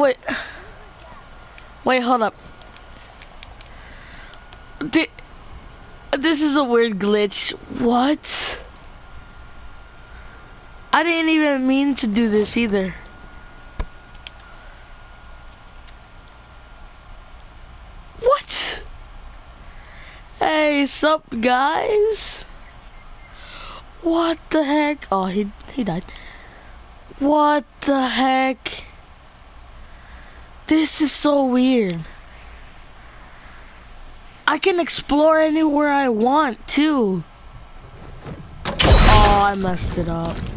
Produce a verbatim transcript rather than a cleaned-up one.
Wait. Wait, hold up. Th this is a weird glitch. What? I didn't even mean to do this either. What? Hey, sup guys? What the heck? Oh, he he died. What the heck? This is so weird. I can explore anywhere I want too. Oh, I messed it up.